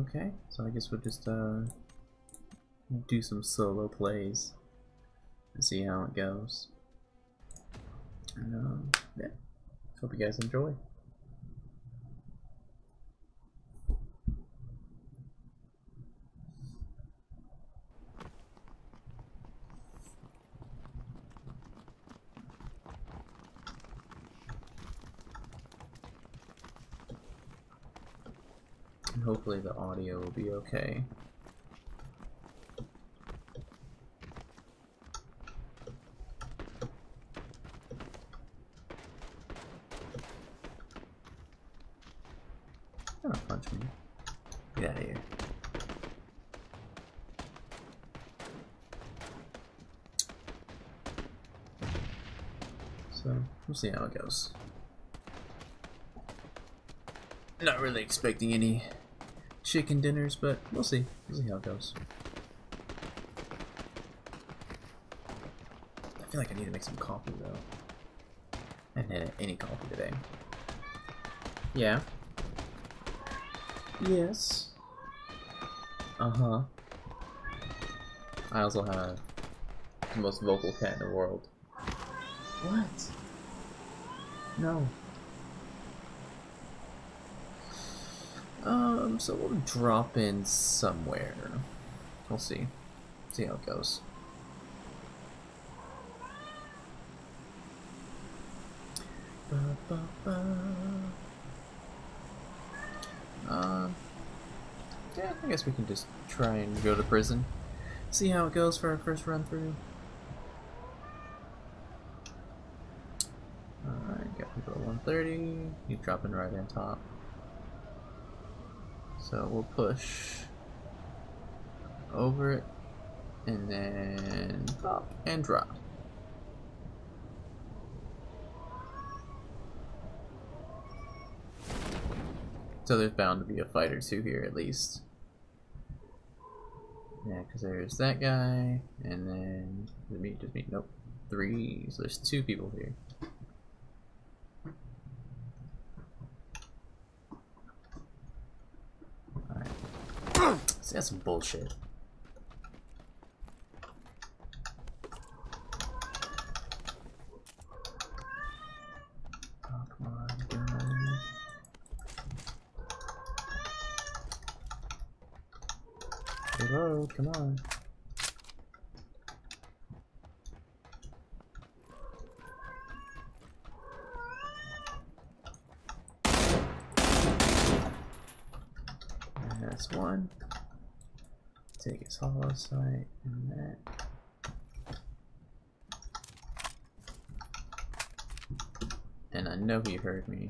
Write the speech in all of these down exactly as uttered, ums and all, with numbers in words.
Okay, so I guess we'll just uh, do some solo plays and see how it goes. And um, yeah, hope you guys enjoy. And hopefully the audio will be okay. Don't punch me. Get out of here. So, we'll see how it goes. Not really expecting any chicken dinners, but we'll see. We'll see how it goes. I feel like I need to make some coffee though. I haven't had any coffee today. Yeah. Yes. Uh-huh. I also have the most vocal cat in the world. What? No. Um, so we'll drop in somewhere. We'll see. See how it goes. Ba, ba, ba. Uh, yeah, I guess we can just try and go to prison. See how it goes for our first run through. Alright, got people at one thirty. You dropping right on top. So we'll push over it and then pop and drop. So there's bound to be a fight or two here at least. Yeah, because there's that guy, and then just me, just me. Nope, three. So there's two people here. All right. See, that's some bullshit. Oh, come on, get on. Reload, come on. And that's one. Take his hollow sight and that. And I know he heard me.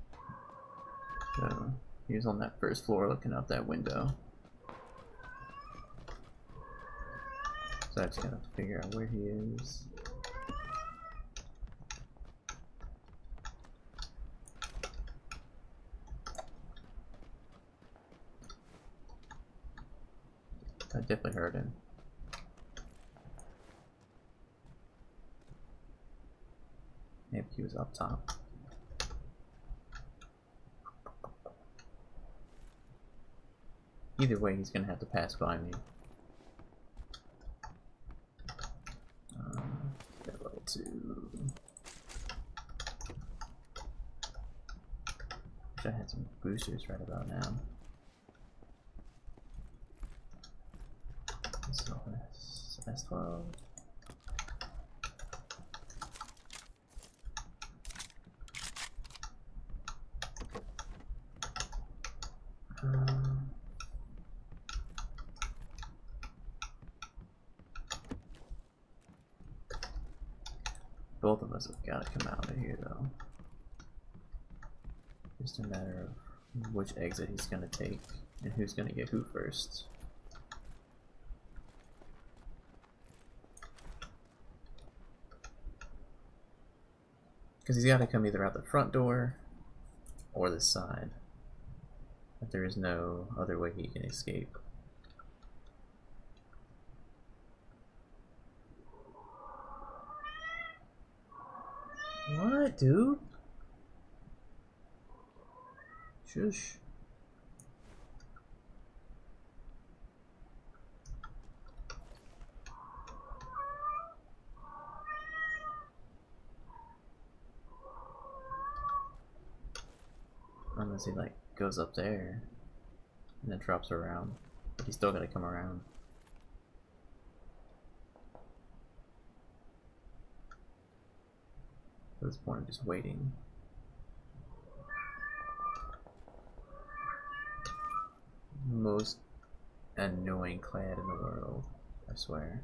So he was on that first floor looking out that window. So I just gotta figure out where he is. I definitely heard him. Maybe he was up top. Either way, he's gonna have to pass by me. Level two. Wish I had some boosters right about now. So that's S twelve. Um, both of us have got to come out of here though. Just a matter of which exit he's going to take and who's going to get who first. Because he's got to come either out the front door or the side. But there is no other way he can escape. What, dude? Shush. Unless he like goes up there and then drops around. But he's still gotta come around. At this point I'm just waiting. Most annoying clad in the world, I swear.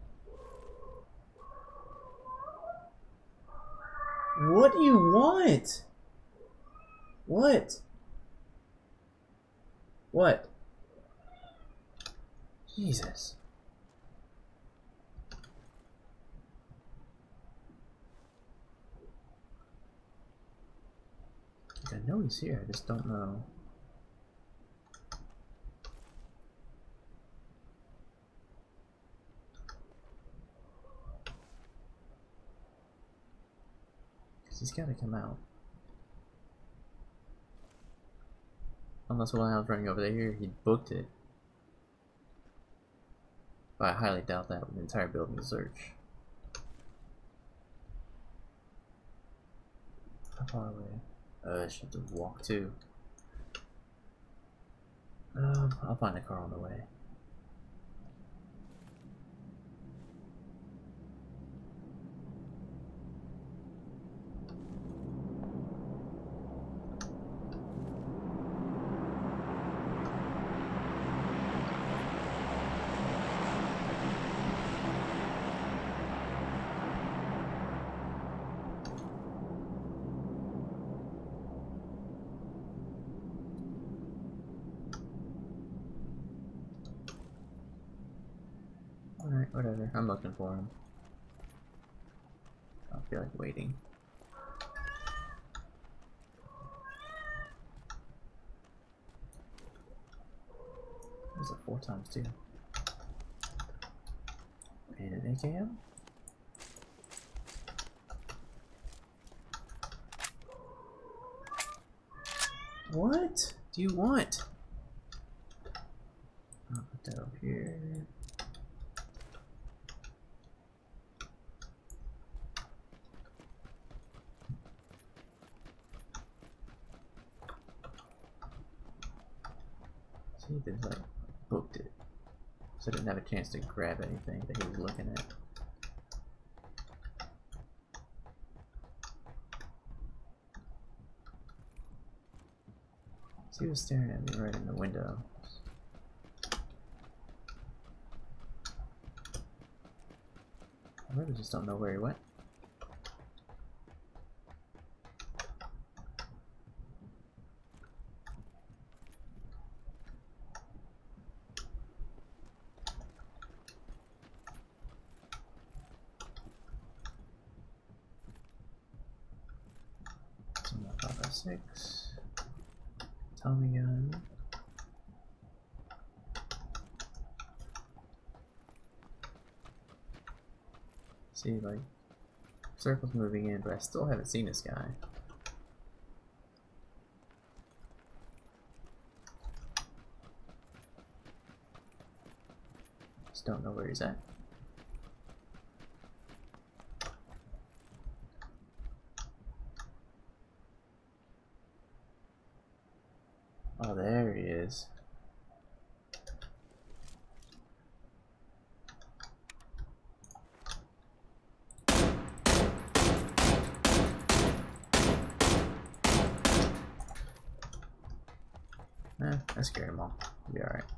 What do you want? What? What? Jesus. I know he's here, I just don't know. He's gotta come out. Unless while I was running over there, he booked it. But I highly doubt that with the entire building search. How far away? Uh, I should have to walk too. Um, I'll find a car on the way. Alright, whatever. I'm looking for him. I feel like waiting. There's it four times too. And an A K M? What do you want? I'll put that up here. See, there's like booked it, so I didn't have a chance to grab anything that he was looking at. So he was staring at me right in the window. I really just don't know where he went. five by six. Tommy gun. See, like, circle's moving in, but I still haven't seen this guy. Just don't know where he's at. Oh, there he is. Eh, I scared him off. He'll be alright.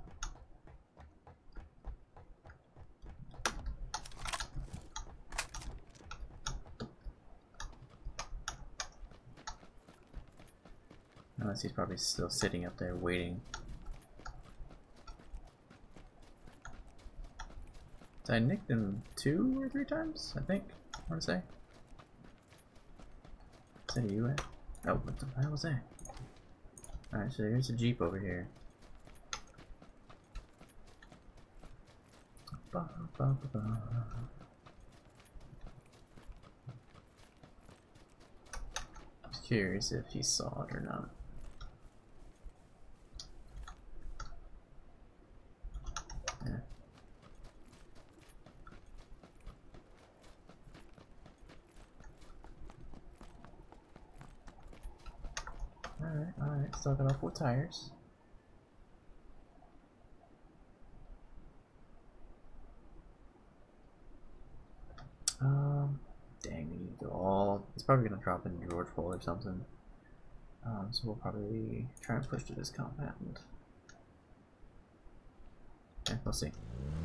Unless he's probably still sitting up there waiting. Did I nick him two or three times? I think. I want to say. Is that a U S? Oh, what the hell was that? Alright, so here's a Jeep over here. Ba, ba, ba, ba. I was curious if he saw it or not. Yeah. Alright, alright, still still got all four tires. Um, dang, we need to go all. It's probably gonna drop in George Pole or something. Um, so we'll probably try and push to this compound. Okay, we'll see.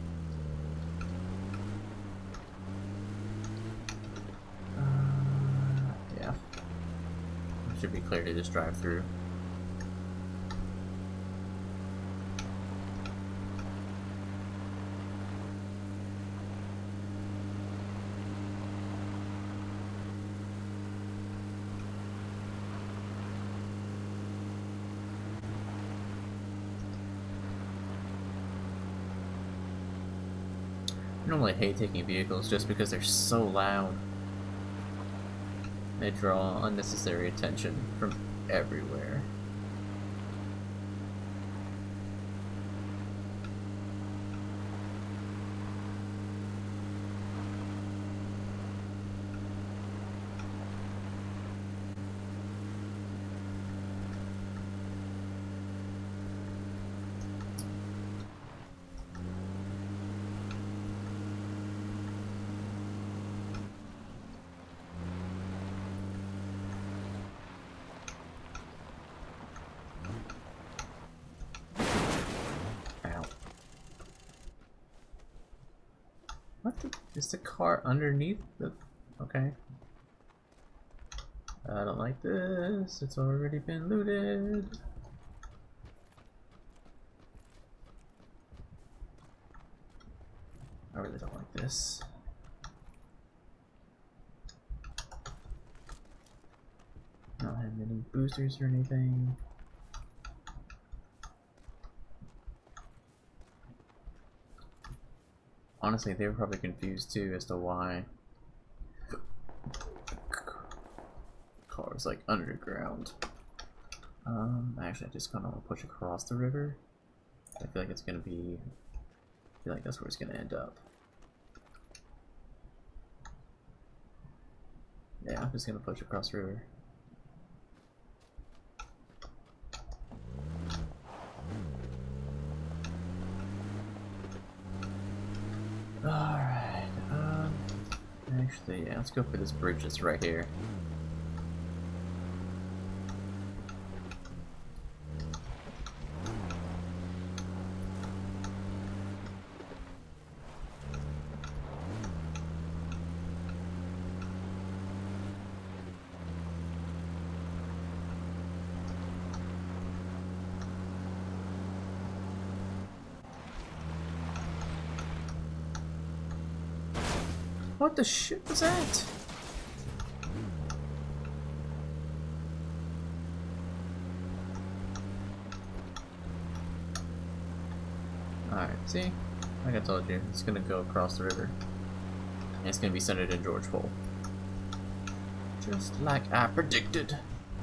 Uh, yeah. It should be clear to just drive through. I normally hate taking vehicles just because they're so loud. They draw unnecessary attention from everywhere. What the? Is the car underneath the... Okay. I don't like this. It's already been looted. I really don't like this. I don't have any boosters or anything. Honestly, they were probably confused too as to why the car was like underground. Um, actually, I just kind of want to push across the river. I feel like it's gonna be. I feel like that's where it's gonna end up. Yeah, I'm just gonna push across the river. Alright, um, actually, yeah, let's go for this bridge that's right here. What the shit was that? Alright, see? Like I told you, it's gonna go across the river. And it's gonna be centered in George Pole. Just like I predicted.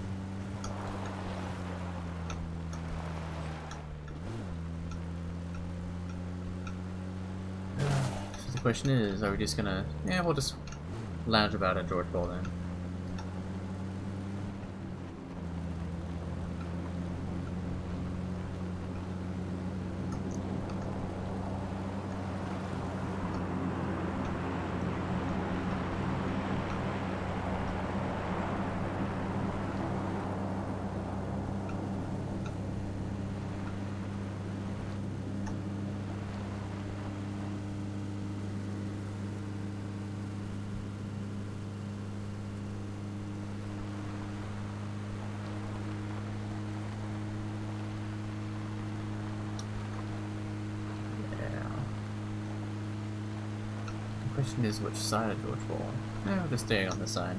The question is, are we just gonna... Yeah, we'll just lounge about at George Pole then. The question is which side of George Pole. Eh, we'll just stay on this side.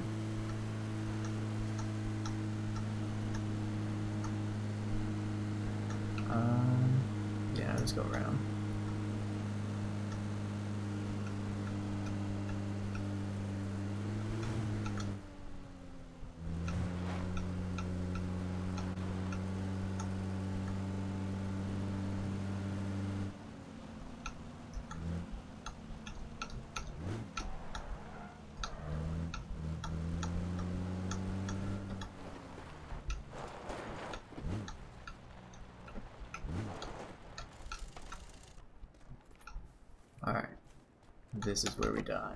Um, yeah, just go around. Alright. This is where we die.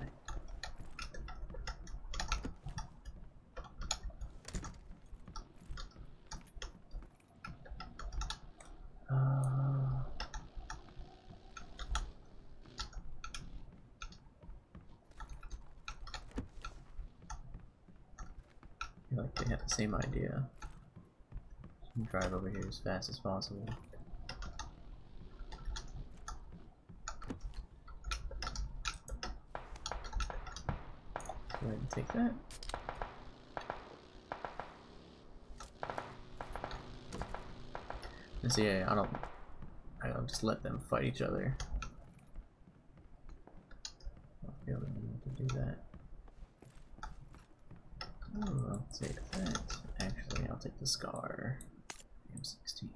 Uh, I feel like they have the same idea. Drive over here as fast as possible. Go ahead and take that. And so yeah, I don't I don't just let them fight each other. I don't feel the need to do that. Oh, I'll take that. Actually, I'll take the scar. M sixteen.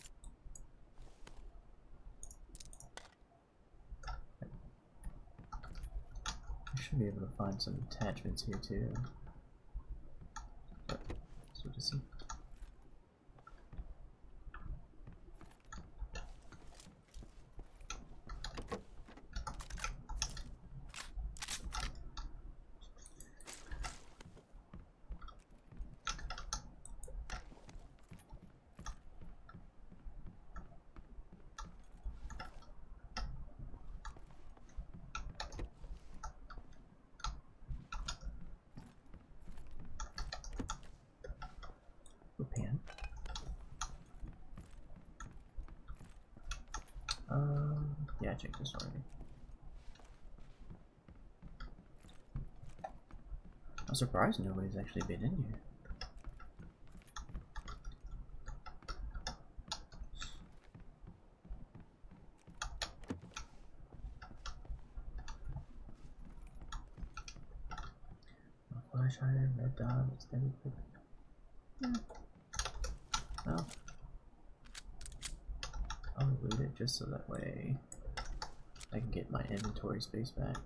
I should be able to find some attachments here too. But, so to see. Pan. Um, yeah, I checked this already. I'm surprised nobody's actually been in here. Flash hider, red dot, extended. Yeah. Well, I'll delete it just so that way I can get my inventory space back.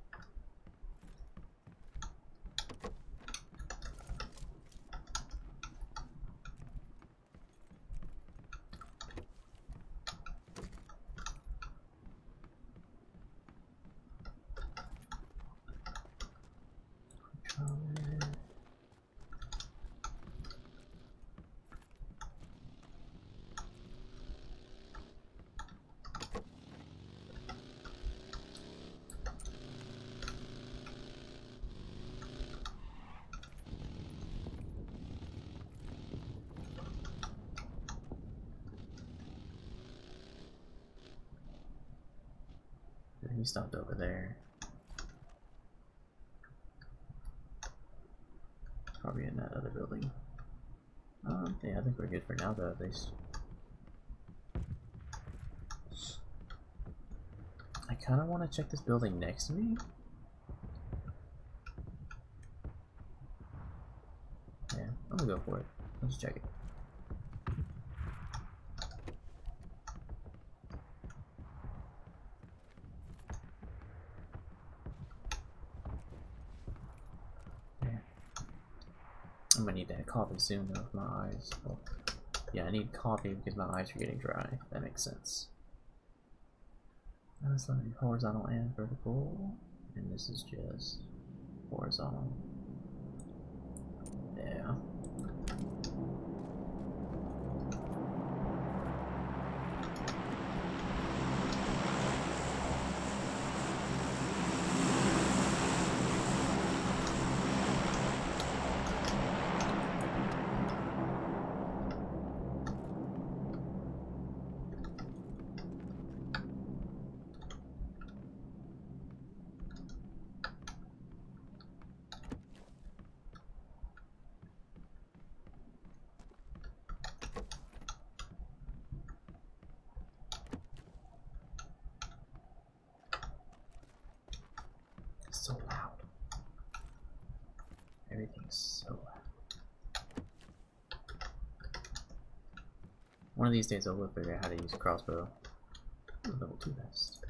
He stopped over there. Probably in that other building. Um, yeah, I think we're good for now though, at least. I kinda wanna check this building next to me. Yeah, I'm gonna go for it. Let's check it. I'm gonna need that coffee soon though with my eyes. Well, yeah, I need coffee because my eyes are getting dry. That makes sense. That's let me horizontal and vertical. And this is just horizontal. Yeah. So loud. Everything's so loud. One of these days I will figure out how to use a crossbow. Ooh, level two vest.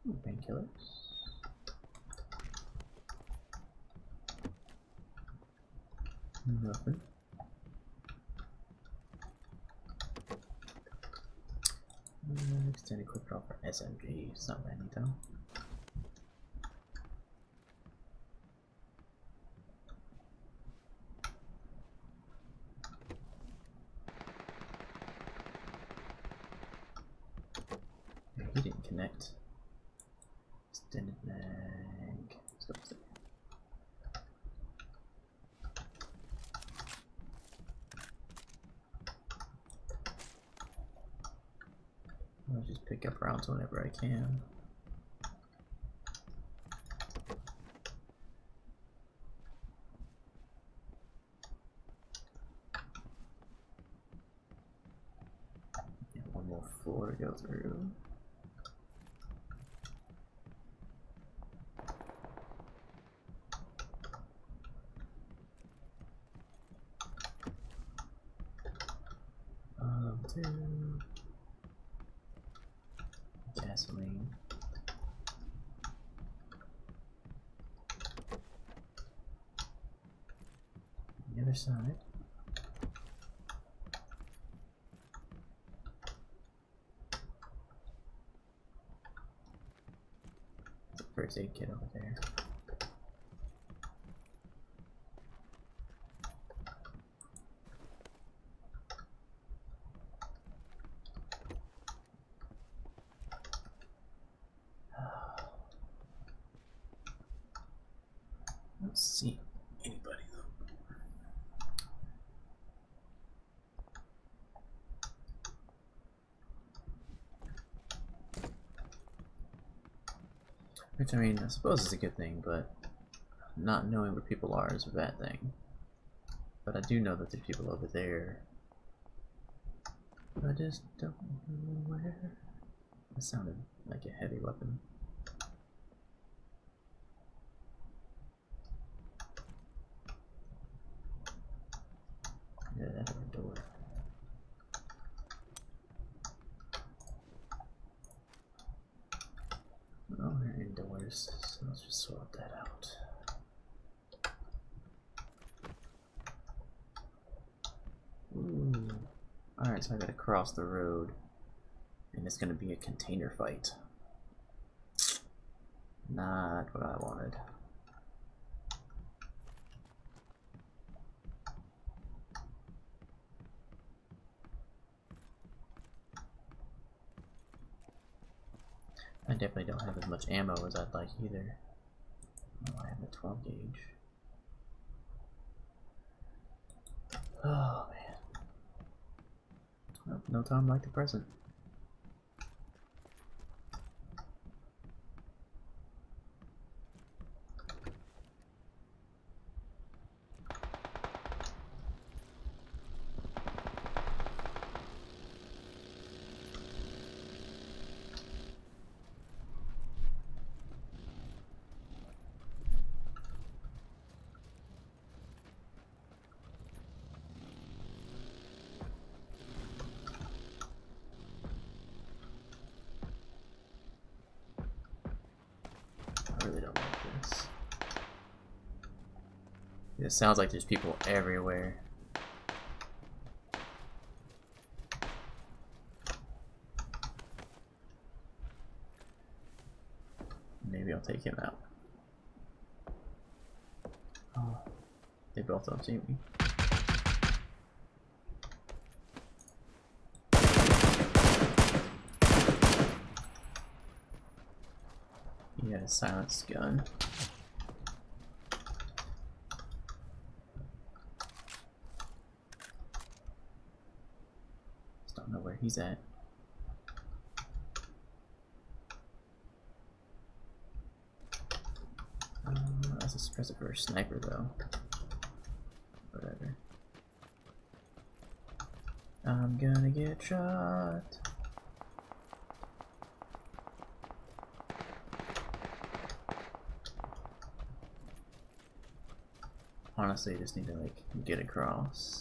Painkillers. Nothing. Uh, extended quick draw for S M G. It's not many though. He didn't connect. Extended mag. Let's go. I'll just pick up rounds whenever I can. Yeah, one more floor to go through. Um, two. Gasoline. The other side. There's a first aid kit over there. I don't see anybody though. Which, I mean, I suppose is a good thing, but not knowing where people are is a bad thing. But I do know that there's people over there. I just don't know where. That sounded like a heavy weapon. Yeah, that other door. Oh, they're indoors, so let's just swap that out. Ooh. Alright, so I gotta cross the road, and it's gonna be a container fight. Not what I wanted. I definitely don't have as much ammo as I'd like either. Oh, I have a twelve gauge. Oh man. Well, no time like the present. I really don't like this. It sounds like there's people everywhere. Maybe I'll take him out. Oh, they both don't see me. He had a silenced gun. Just don't know where he's at. Uh, that's a suppressor for a sniper though. Whatever. I'm gonna get shot. Honestly, I just need to like get across.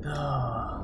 Oh.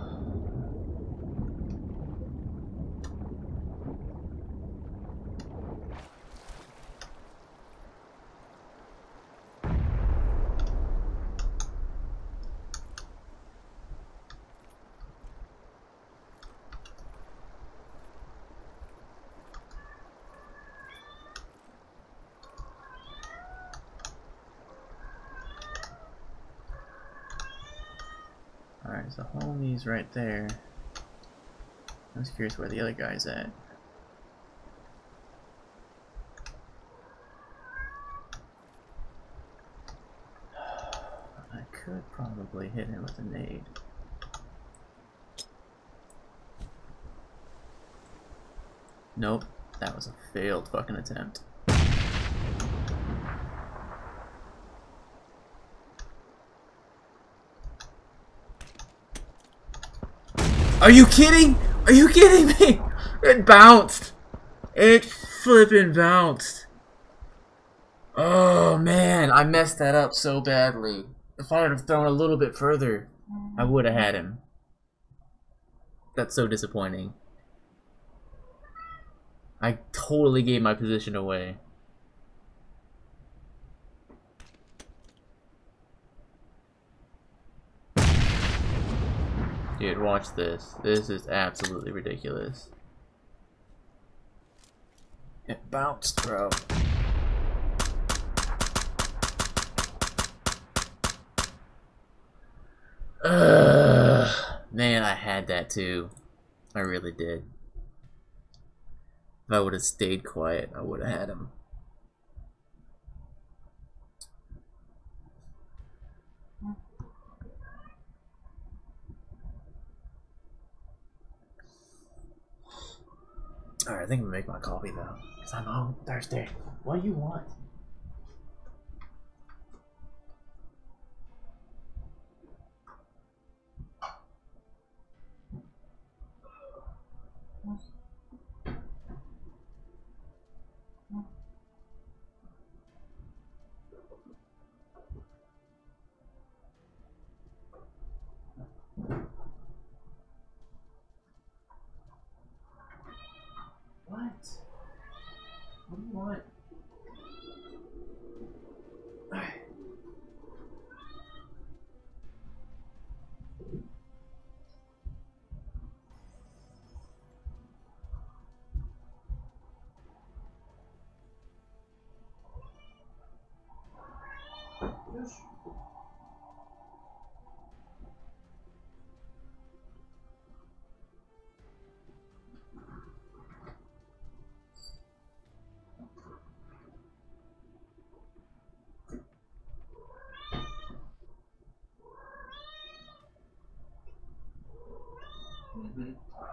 Alright, so homie's right there. I was curious where the other guy's at. I could probably hit him with a nade. Nope, that was a failed fucking attempt. Are you kidding? Are you kidding me? It bounced. It flippin' bounced. Oh man, I messed that up so badly. If I had have thrown a little bit further, I would have had him. That's so disappointing. I totally gave my position away. Dude, watch this. This is absolutely ridiculous. It bounced, bro. Ugh. Man, I had that too. I really did. If I would have stayed quiet, I would have had him. Alright, I think I'm gonna make my coffee though, because I'm home thirsty. What do you want? What? What do you want? Mm-hmm.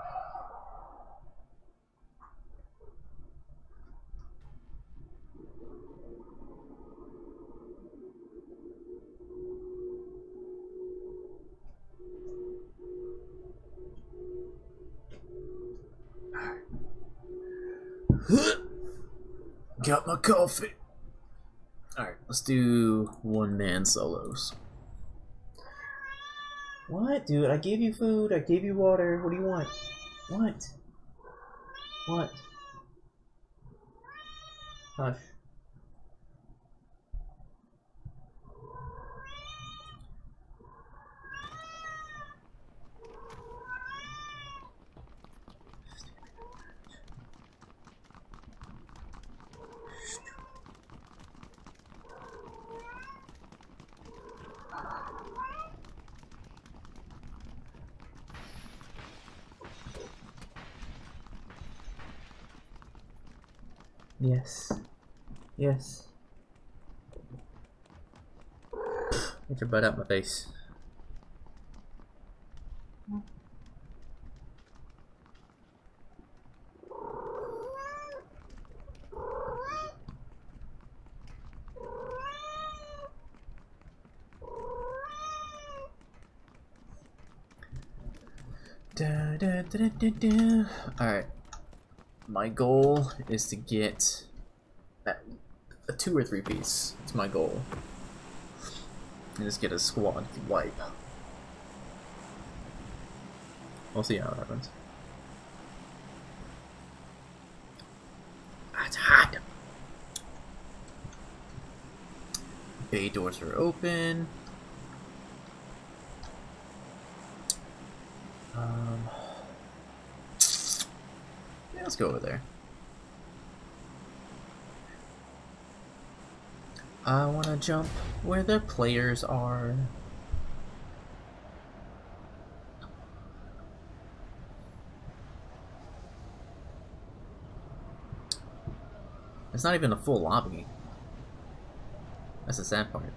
Got my coffee. Alright, let's do one man solos. What, dude? I gave you food, I gave you water. What do you want? What? What? Hush. Yes. Yes. Get your butt out my face. Da, da, da, da, da. Alright. My goal is to get a, a two or three piece. It's my goal. And just get a squad wipe. We'll see how it happens. It's hot. Bay doors are open. Um, yeah, let's go over there. I want to jump where the players are. It's not even a full lobby. That's the sad part.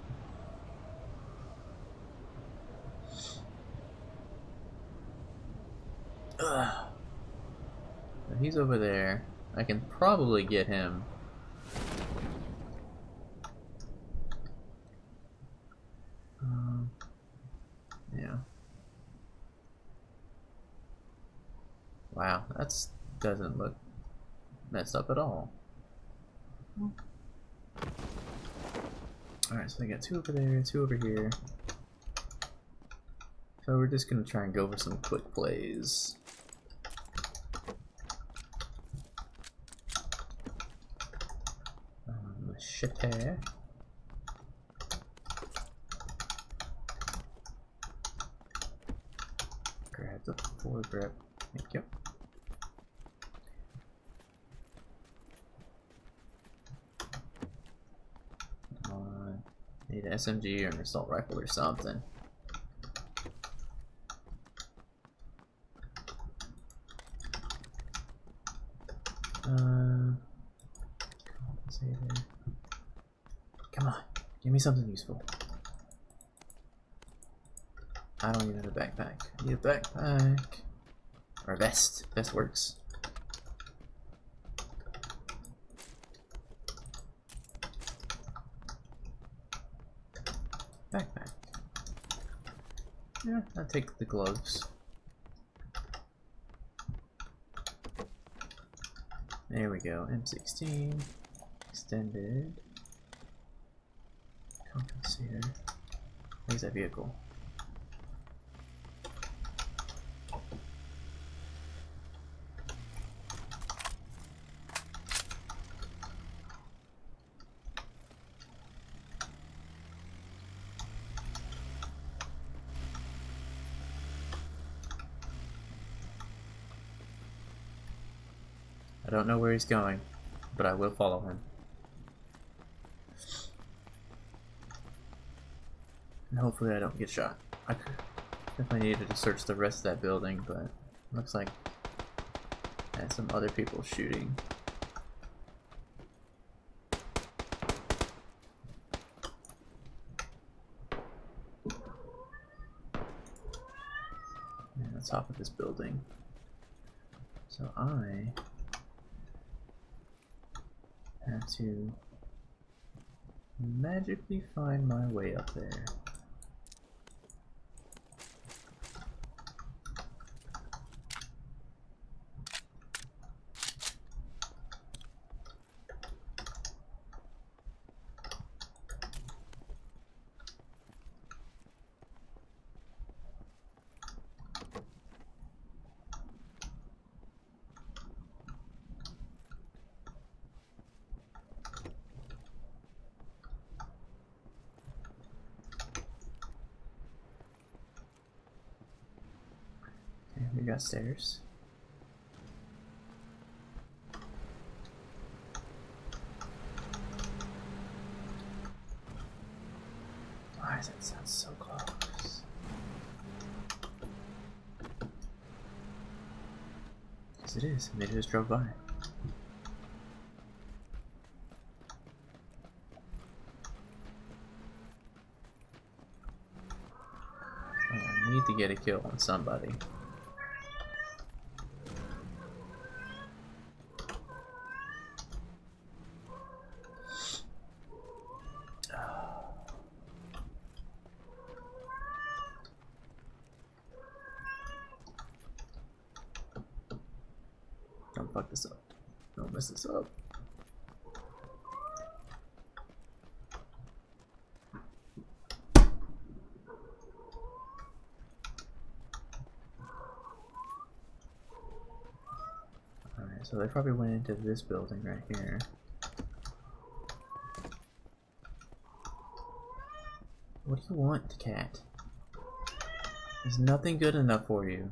Ugh. He's over there. I can probably get him. Um, yeah. Wow, that's doesn't look messed up at all. Alright, so I got two over there, two over here. So we're just gonna try and go over some quick plays. Um, machete. Grab the foregrip. Thank you. Need an S M G or an assault rifle or something. Uh, come on, give me something useful. I don't even have a backpack. I need a backpack. Or a vest. Vest works. Backpack. Yeah, I'll take the gloves. There we go. M sixteen. Extended. Compensator. Where's that vehicle? I don't know where he's going, but I will follow him. And hopefully I don't get shot. I definitely needed to search the rest of that building, but looks like I had some other people shooting. And on top of this building. So I have to magically find my way up there. We got stairs. Why does that sound so close? Yes, it is. They just drove by. Oh, I need to get a kill on somebody. Don't fuck this up. Don't mess this up. So they probably went into this building right here. What do you want, cat? There's nothing good enough for you.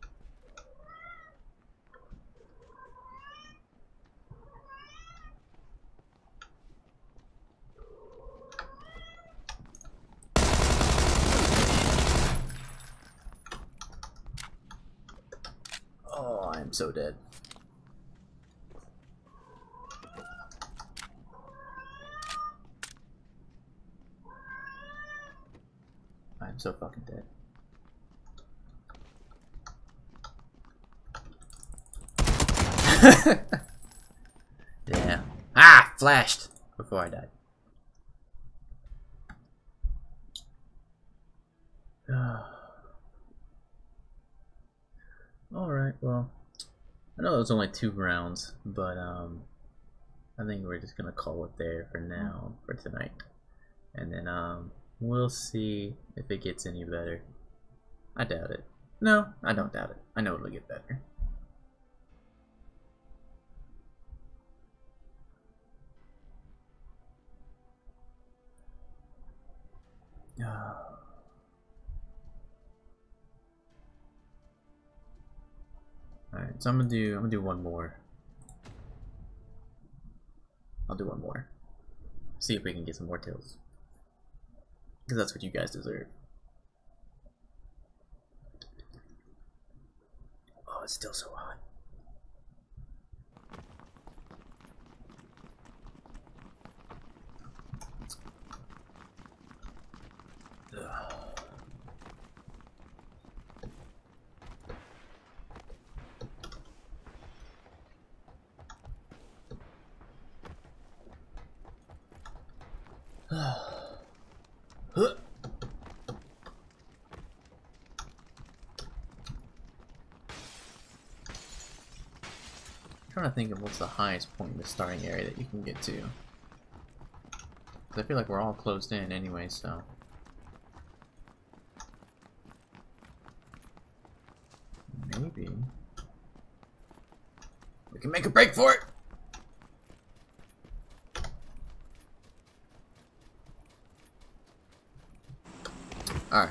Oh, I'm so dead. I'm so fucking dead. Yeah. Ah! Flashed! Before I died. Alright, well. I know it was only two rounds, but um I think we're just gonna call it there for now, for tonight. And then um we'll see if it gets any better. I doubt it. No, I don't doubt it. I know it'll get better. Alright, so I'm gonna do I'm gonna do one more. I'll do one more. See if we can get some more kills. Because that's what you guys deserve. Oh, it's still so hot. Huh. I'm trying to think of what's the highest point in the starting area that you can get to. Because I feel like we're all closed in anyway, so. Maybe we can make a break for it! Alright.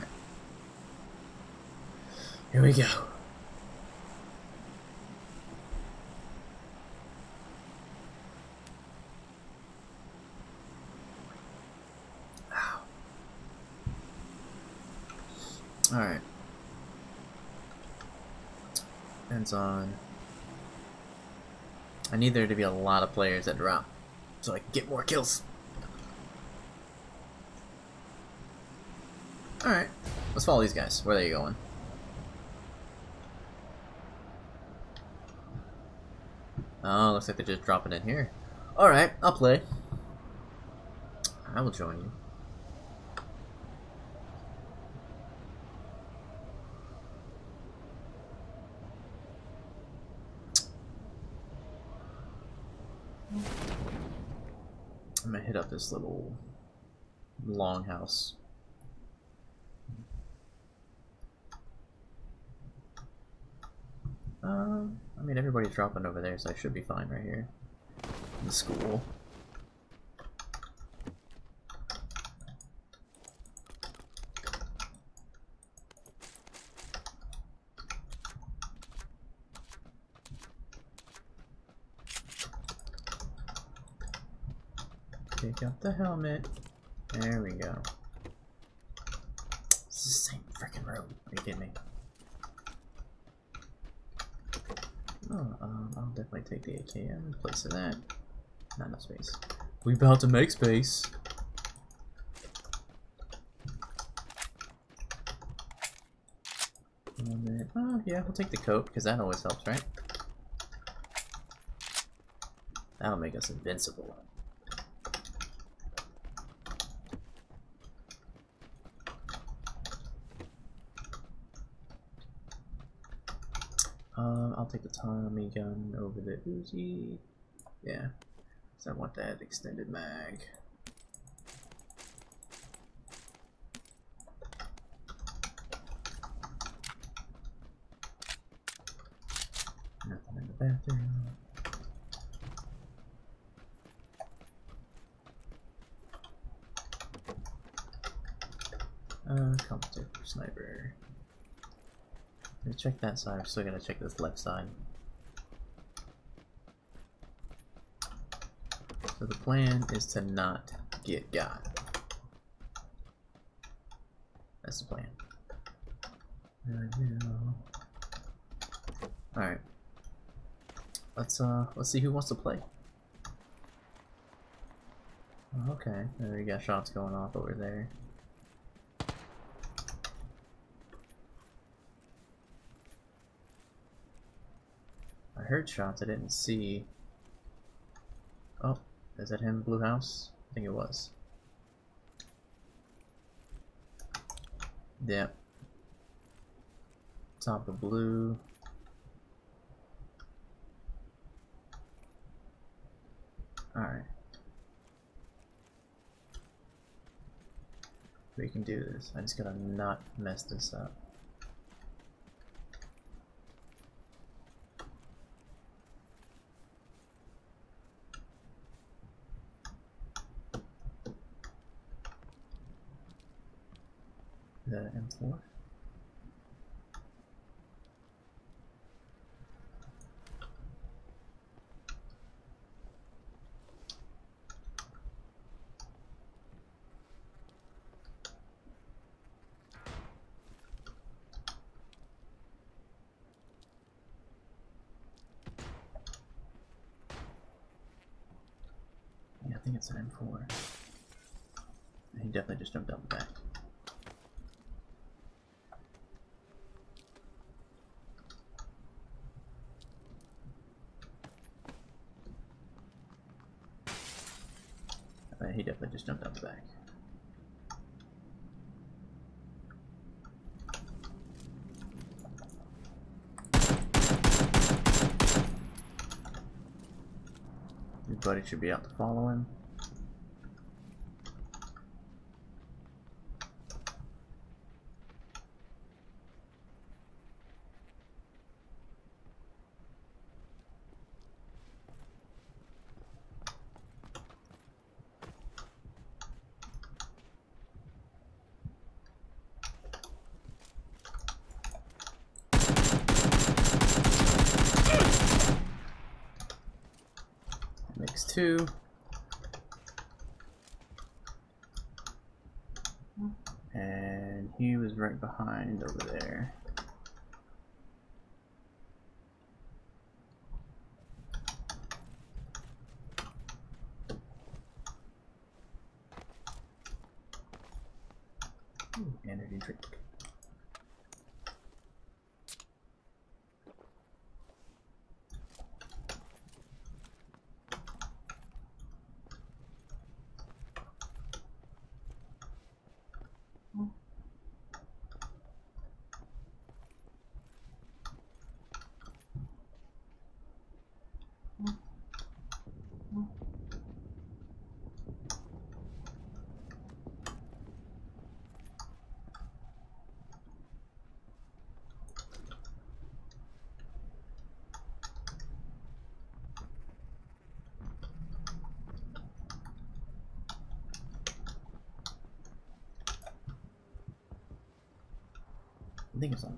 Here we go. Ow. Alright. Depends on. I need there to be a lot of players that drop so I can get more kills. Alright, let's follow these guys. Where are they going? Oh, looks like they're just dropping in here. Alright, I'll play. I will join you. I'm gonna hit up this little longhouse. Um, I mean, everybody's dropping over there, so I should be fine right here. In the school. Take out the helmet. There we go. It's the same freaking road. Are you kidding me? Oh, um, I'll definitely take the A K M in place of that. Not enough space. We about to make space. And then, oh yeah, we'll take the coat because that always helps, right? That'll make us invincible. Um, I'll take the Tommy gun over the Uzi. Yeah, because I want that extended mag. Nothing in the bathroom. compensator for sniper. Let me check that side. I'm still gonna check this left side. So the plan is to not get got. That's the plan. Alright. Let's uh let's see who wants to play. Okay, there we got shots going off over there. I heard shots, I didn't see. Oh, is that him, Blue House? I think it was. Yep. Top of blue. Alright. We can do this. I just gotta not mess this up. Is that an M four? Yeah, I think it's an M four. He definitely just jumped out the back. He definitely just jumped out the back. Your buddy should be out to follow him. Makes two. And he was right behind over there. Ooh, energy drink. I think it's on.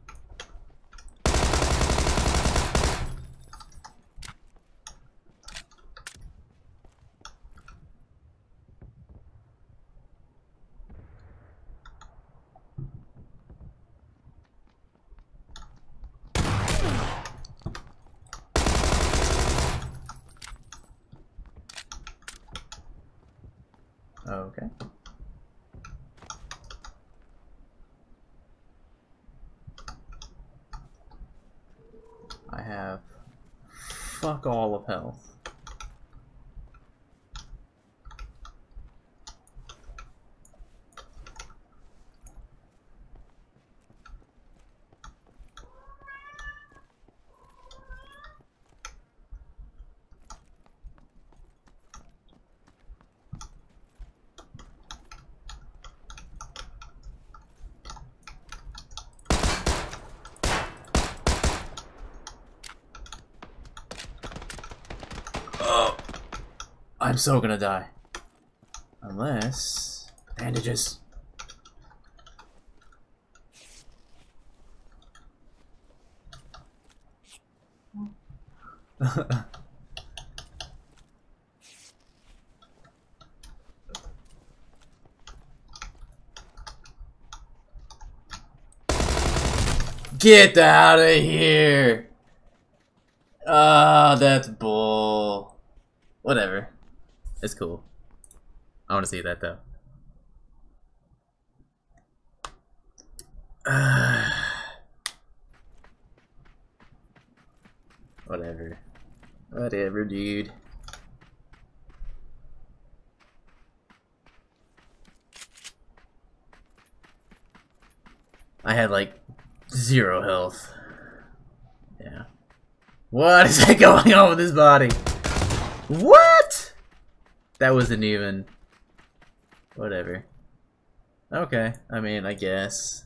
Okay. I have fuck all of health. I'm so gonna die. I'm so gonna die. Unless... bandages. Get out of here! Ah, oh, that's bull. Whatever. It's cool. I want to see that though. Whatever. Whatever, dude. I had like zero health. Yeah. What is that going on with his body? What? That wasn't even. Whatever. Okay. I mean, I guess.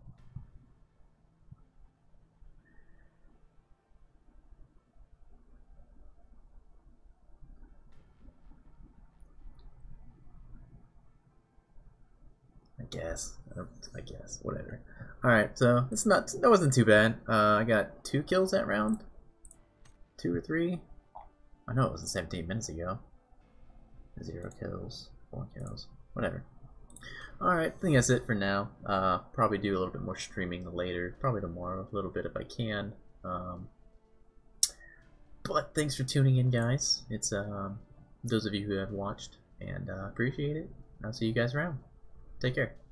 I guess. I guess. Whatever. Alright, so it's not that wasn't too bad. Uh, I got two kills that round. Two or three. I know it was seventeen minutes ago. Zero kills. Four kills. Whatever. Alright, I think that's it for now. Uh, probably do a little bit more streaming later. Probably tomorrow. A little bit if I can. Um, but thanks for tuning in, guys. It's um, those of you who have watched. And uh, appreciate it. I'll see you guys around. Take care.